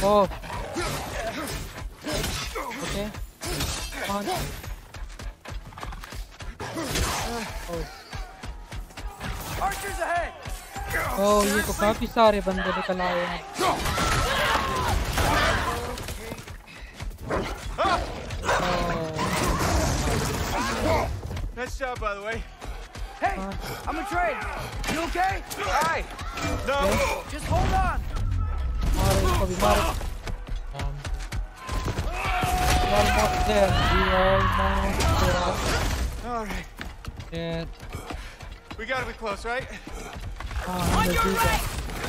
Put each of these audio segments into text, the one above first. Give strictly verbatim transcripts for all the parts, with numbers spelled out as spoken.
Oh. Okay. Come on. Oh. Archers ahead. Oh, ये तो काफी सारे बंदे निकल आए हैं. Nice job, by the way. Hey, I'm a train. You okay? Aye. No. Okay. Just hold on. मारो इसको भी मारो. Almost there. We almost there. All right. Yeah. We gotta be close, right? Ah, on your right.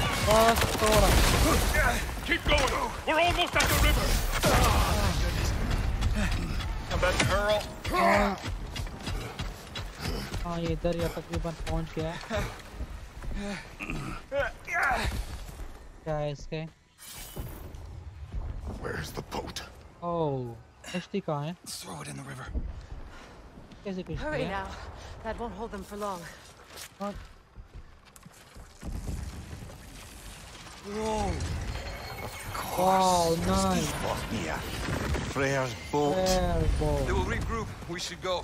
Keep going. We're almost at the river. Oh, goodness. Come back, Earl. हाँ ये इधर या तकरीबन पहुंच गया है. क्या है इसके? Where's the boat? Oh, कश्ती कहाँ है? Let's throw it in the river. कैसे कश्ती है? Hurry now. That won't hold them for long. What? Whoa. Wow, nice. Yeah. FREYR's boat. FREYR boat. They will regroup. We should go.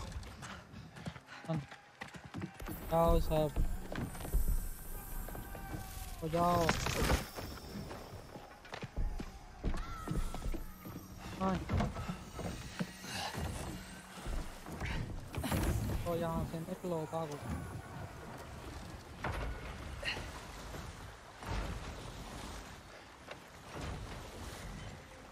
जाओ सब. हो जाओ. हाँ. तो यहाँ से निकलो भागो.